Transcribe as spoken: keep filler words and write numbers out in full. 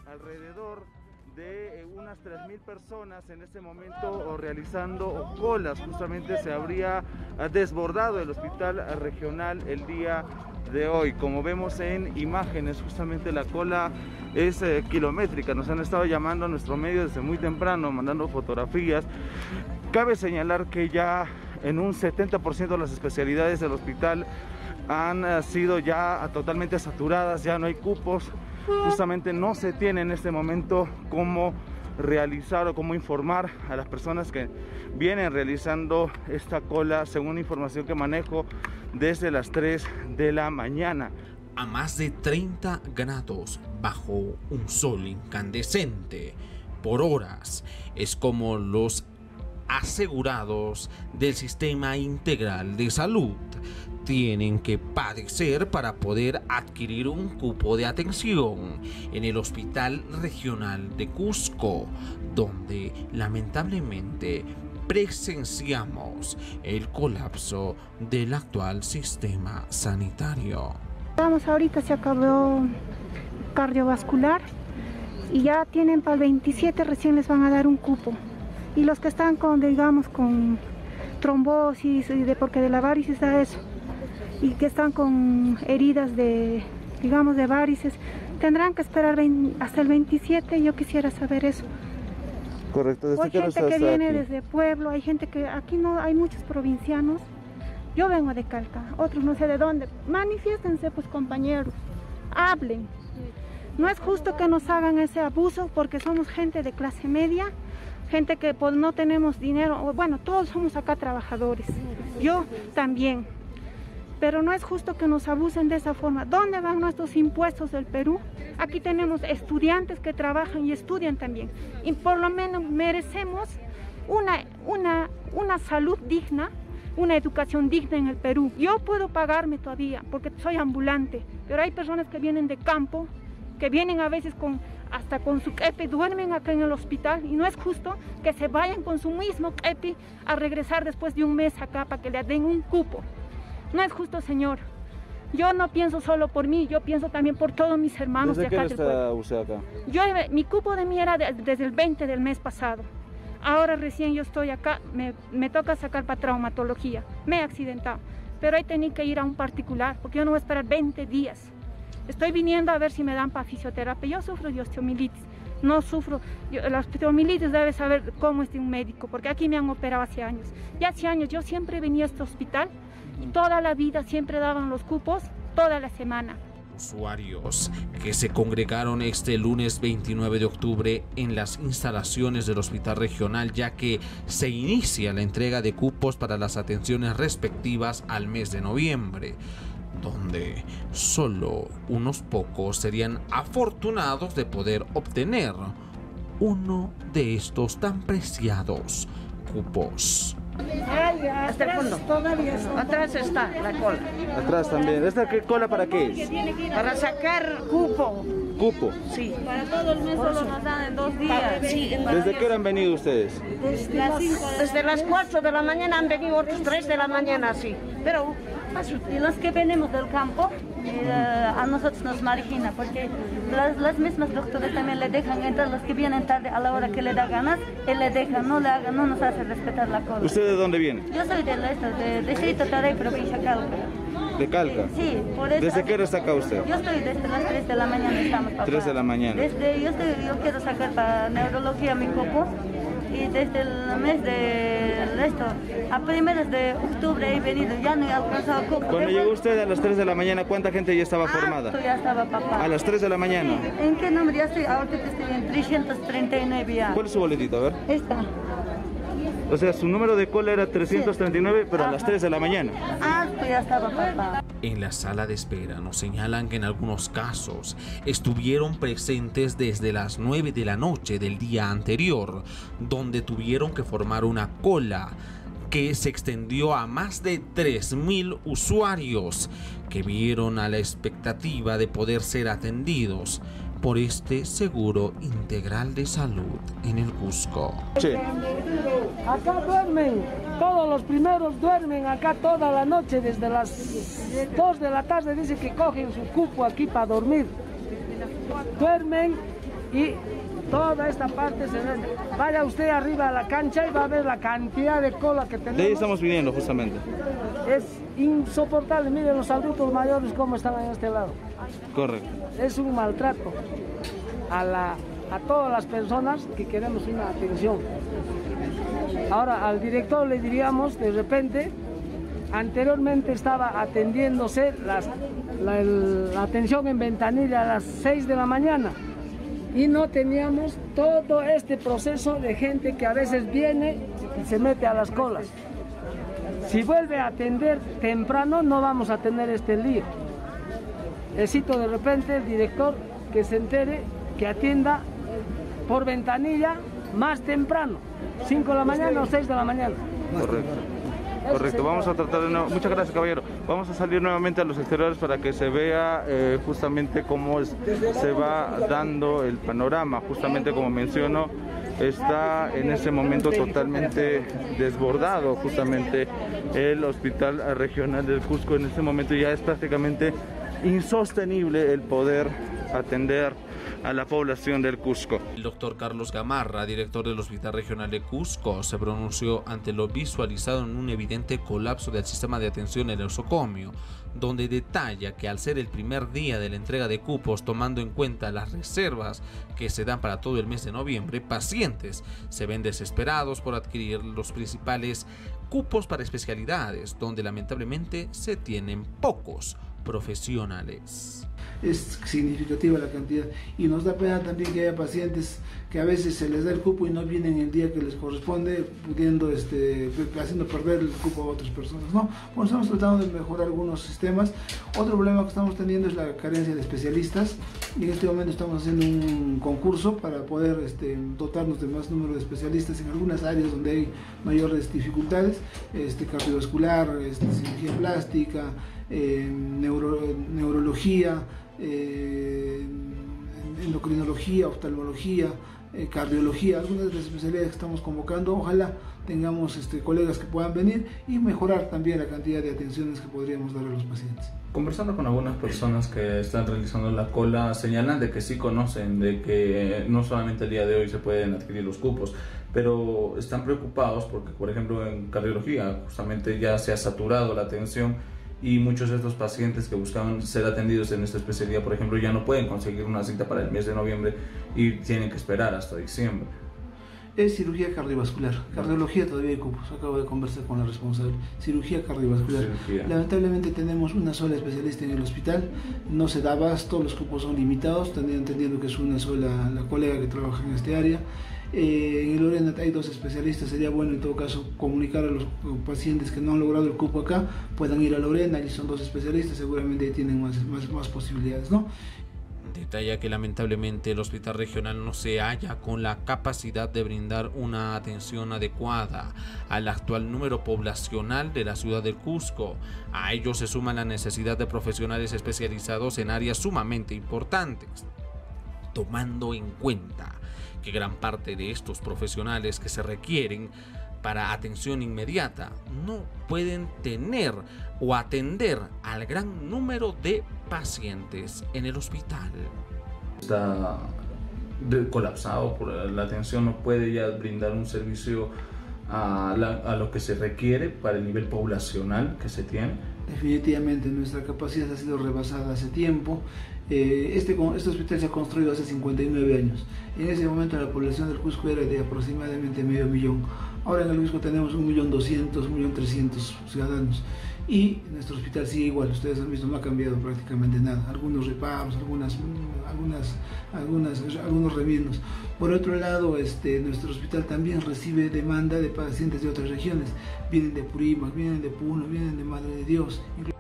alrededor de unas tres mil personas en este momento realizando colas. Justamente se habría desbordado el hospital regional el día de hoy. Como vemos en imágenes, justamente la cola es eh, kilométrica. Nos han estado llamando a nuestro medio desde muy temprano, mandando fotografías. Cabe señalar que ya en un setenta por ciento de las especialidades del hospital han sido ya totalmente saturadas, ya no hay cupos. Justamente no se tiene en este momento cómo realizar o cómo informar a las personas que vienen realizando esta cola, según información que manejo, desde las tres de la mañana. A más de treinta grados bajo un sol incandescente por horas es como los asegurados del Sistema Integral de Salud tienen que padecer para poder adquirir un cupo de atención en el Hospital Regional de Cusco, donde lamentablemente presenciamos el colapso del actual sistema sanitario. Vamos, ahorita se acabó cardiovascular y ya tienen para el veintisiete, recién les van a dar un cupo. Y los que están con, digamos, con trombosis, y de, porque de la varices da eso, y que están con heridas de, digamos, de varices, tendrán que esperar veinte, hasta el veintisiete. Yo quisiera saber eso. Correcto. ¿Desde hay qué gente hora que está viene aquí? desde pueblo, hay gente que aquí no, hay muchos provincianos. Yo vengo de Calca, otros no sé de dónde. Manifiéstense, pues, compañeros, hablen. No es justo que nos hagan ese abuso, porque somos gente de clase media, gente que pues no tenemos dinero. Bueno, todos somos acá trabajadores, yo también, pero no es justo que nos abusen de esa forma. ¿Dónde van nuestros impuestos del Perú? Aquí tenemos estudiantes que trabajan y estudian también, y por lo menos merecemos una, una, una salud digna, una educación digna en el Perú. Yo puedo pagarme todavía porque soy ambulante, pero hay personas que vienen de campo, que vienen a veces con, hasta con su kepi, duermen acá en el hospital, y no es justo que se vayan con su mismo kepi a regresar después de un mes acá para que le den un cupo. No es justo, señor. Yo no pienso solo por mí, yo pienso también por todos mis hermanos de acá del pueblo. ¿Desde qué hora está usted acá? Yo, mi cupo de mí era de, desde el veinte del mes pasado. Ahora recién yo estoy acá, me, me toca sacar para traumatología. Me he accidentado, pero ahí tenía que ir a un particular, porque yo no voy a esperar veinte días. Estoy viniendo a ver si me dan para fisioterapia. Yo sufro de osteomielitis, no sufro. Yo, la osteomielitis debe saber cómo es de un médico, porque aquí me han operado hace años. Y hace años yo siempre venía a este hospital y toda la vida siempre daban los cupos, toda la semana. Usuarios que se congregaron este lunes veintinueve de octubre en las instalaciones del Hospital Regional, ya que se inicia la entrega de cupos para las atenciones respectivas al mes de noviembre, donde solo unos pocos serían afortunados de poder obtener uno de estos tan preciados cupos. Hasta el fondo. Atrás está la cola. Atrás también. ¿Esta qué cola para qué es? Para sacar cupo. Cupo. Sí. Para todo el mes solo nos dan en dos días. Sí. ¿Desde qué hora han venido ustedes? Desde las, desde las cuatro de la mañana han venido otros tres de la mañana, sí. Pero Y los que venimos del campo, eh, a nosotros nos margina, porque las, las mismas doctores también le dejan entrar, los que vienen tarde a la hora que le da ganas, él le deja, no le haga, no nos hace respetar la cola. ¿Usted de dónde viene? Yo soy del este, de Distrito Tarey, provincia Calca. ¿De Calca? Sí, por eso. ¿Desde qué hora está acá usted? Yo estoy desde las tres de la mañana, estamos, papá. tres de la mañana. Desde, yo, estoy, yo quiero sacar para neurología mi cupo, y desde el mes de esto, a primeros de octubre he venido, ya no he alcanzado cupo. Cuando llegó usted a las tres de la mañana, ¿cuánta gente ya estaba formada? Ah, ya estaba, papá. A las tres de la mañana. Sí. ¿En qué número? Ya estoy, ahorita estoy en trescientos treinta y nueve ya. ¿Cuál es su boletito? A ver. Esta. O sea, su número de cola era trescientos treinta y nueve, pero a las tres de la mañana. Ah, pues ya estaba, papá. En la sala de espera nos señalan que en algunos casos estuvieron presentes desde las nueve de la noche del día anterior, donde tuvieron que formar una cola que se extendió a más de tres mil usuarios que vieron a la expectativa de poder ser atendidos por este seguro integral de salud en el Cusco. Sí. Acá duermen, todos los primeros duermen acá toda la noche, desde las dos de la tarde dice que cogen su cupo aquí para dormir. Duermen y toda esta parte se ve. Vaya usted arriba a la cancha y va a ver la cantidad de cola que tenemos. De ahí estamos viniendo justamente. Es insoportable, miren los adultos mayores cómo están en este lado. Correcto. Es un maltrato a, la, a todas las personas que queremos una atención. Ahora al director le diríamos, de repente, anteriormente estaba atendiéndose las, la, la atención en ventanilla a las seis de la mañana y no teníamos todo este proceso de gente que a veces viene y se mete a las colas. Si vuelve a atender temprano no vamos a tener este lío. Necesito de repente el director que se entere que atienda por ventanilla más temprano, cinco de la mañana o seis de la mañana. Correcto. Correcto, vamos a tratar de nuevo. Muchas gracias, caballero. Vamos a salir nuevamente a los exteriores para que se vea eh, justamente cómo es, se va dando el panorama. Justamente como menciono, está en ese momento totalmente desbordado justamente el Hospital Regional del Cusco. En este momento ya es prácticamente insostenible el poder atender a la población del Cusco. El doctor Carlos Gamarra, director del Hospital Regional de Cusco, se pronunció ante lo visualizado en un evidente colapso del sistema de atención en el nosocomio, donde detalla que al ser el primer día de la entrega de cupos, tomando en cuenta las reservas que se dan para todo el mes de noviembre, pacientes se ven desesperados por adquirir los principales cupos para especialidades, donde lamentablemente se tienen pocos profesionales. Es significativa la cantidad y nos da pena también que haya pacientes que a veces se les da el cupo y no vienen el día que les corresponde, pudiendo este, haciendo perder el cupo a otras personas, ¿no? Bueno, estamos tratando de mejorar algunos sistemas. Otro problema que estamos teniendo es la carencia de especialistas y en este momento estamos haciendo un concurso para poder este, dotarnos de más número de especialistas en algunas áreas donde hay mayores dificultades, este, cardiovascular, este, cirugía plástica, eh, neuro, neurología, eh, endocrinología, oftalmología, eh, cardiología, algunas de las especialidades que estamos convocando. Ojalá tengamos este, colegas que puedan venir y mejorar también la cantidad de atenciones que podríamos dar a los pacientes. Conversando con algunas personas que están realizando la cola, señalan de que sí conocen, de que no solamente el día de hoy se pueden adquirir los cupos, pero están preocupados porque, por ejemplo, en cardiología justamente ya se ha saturado la atención y muchos de estos pacientes que buscaban ser atendidos en esta especialidad, por ejemplo, ya no pueden conseguir una cita para el mes de noviembre y tienen que esperar hasta diciembre. Es cirugía cardiovascular, cardiología todavía hay cupos, acabo de conversar con la responsable, cirugía cardiovascular. Cirugía. Lamentablemente tenemos una sola especialista en el hospital, no se da abasto, los cupos son limitados, entendiendo que es una sola la colega que trabaja en este área. Eh, en el Lorena hay dos especialistas, sería bueno en todo caso comunicar a los pacientes que no han logrado el cupo acá, puedan ir a Lorena, allí son dos especialistas, seguramente ahí tienen más, más, más posibilidades, ¿no? Detalla que lamentablemente el hospital regional no se halla con la capacidad de brindar una atención adecuada al actual número poblacional de la ciudad del Cusco. A ello se suma la necesidad de profesionales especializados en áreas sumamente importantes, tomando en cuenta que gran parte de estos profesionales que se requieren para atención inmediata no pueden tener o atender al gran número de pacientes en el hospital. Está colapsado por la atención, no puede ya brindar un servicio a, la, a lo que se requiere para el nivel poblacional que se tiene. Definitivamente nuestra capacidad ha sido rebasada hace tiempo. Eh, este, este hospital se ha construido hace cincuenta y nueve años. En ese momento la población del Cusco era de aproximadamente medio millón. Ahora en el Cusco tenemos un millón doscientos, un millón trescientos ciudadanos. Y nuestro hospital sigue igual, ustedes han visto, no ha cambiado prácticamente nada. Algunos reparos, algunas, algunas, algunas, algunos remiendos. Por otro lado, este, nuestro hospital también recibe demanda de pacientes de otras regiones. Vienen de Purímac, vienen de Puno, vienen de Madre de Dios.